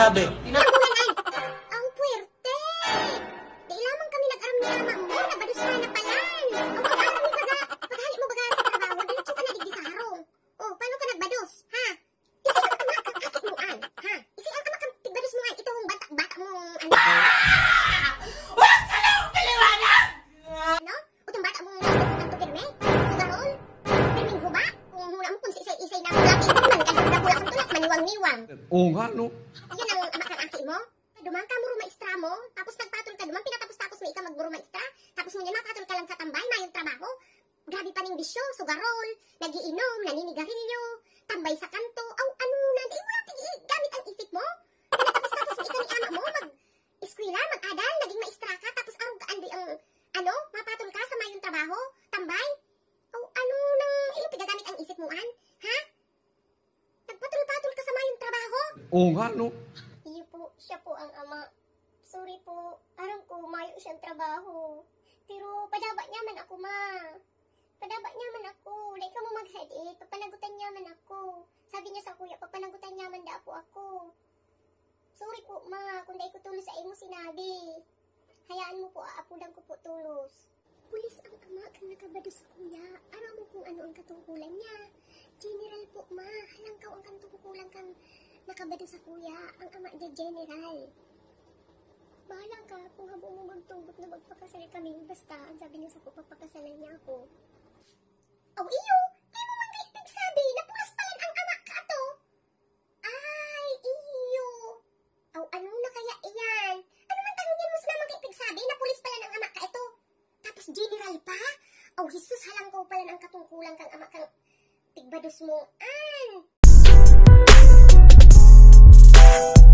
sinabi? Bulan ang puwerte. Di lamang kami nag-aram ni ama mo, nabadusahan na palan. Ang pag-aram mo baga, paghali mo baga sa trabaho, diretso ka na digdi sa harong. Oh, paano ka nagbados, ha? Isi ang ama kang akit mo an, ha? Isi ang ama kang tigbados mo an, itong bata mong ano. Wag ka na akong kaliwanag! Ano? Utong bata mong nagbados sa tanto pirme? Sugarol? Pirming guba? Kung muna mo kung sa isay-isay na mga pintuman, kagod na pula kang tulak, maniwang-niwang. Oo nga, no? Yan ang ama kang aki mo? Duman ka mo rumaistra mo, tapos nagpatol ka duman, pinatapos-tapos mo ikaw magburumaistra, tapos mo niya napatol ka lang sa tambay, mayong trabaho. Grabe pa ning bisyo, sugarol, nagiinom, naninigarilyo, tambay sa kanto, aw ano na, di mo lang gamit ang isip mo. Pinatapos-tapos mo ikaw ni ama mo, mag-eskwela, mag-adal, naging maistra ka, tapos arog ka andi ang, ano, mapatol ka sa mayong trabaho, tambay. Aw ano nang, iyong pigagamit ang isip mo an, ha? Nagpatol-patol ka sa mayong trabaho. Oo nga, no? Iyo po, siya po ang ama. Sorry po, aram ko mayo siyang trabaho. Pero padaba niya man ako, ma. Padaba niya man ako. Like ka mo mag-headache, papanagutan niya man ako. Sabi niya sa kuya, papanagutan niya man da po ako. Sorry po, ma, kung dahil ko tulos sa imo sinabi. Hayaan mo po, aapulan ko po tulos. Pulis ang ama kang nakabado sa kuya. Aram mo kung ano ang katungkulan niya. General po, ma. Halangkaw ang katungkulan kang nakabado sa kuya. Ang ama niya general. Bahala ka kung habo mo magtugot na magpakasal kami. Basta, ang sabi niya sa ko, papakasalan niya ako. Aw, iyo! Di mo man kayo tigsabi na pulas palan ang ama ka to. Ay, iyo! Aw, ano na kaya iyan? Ano man tanongin mo sa naman kayo tigsabi na pulis palan ang ama ka ito? Tapos general pa? Aw, Jesus, halang ko pala ang katungkulan kang ama kang tigbados mo. An!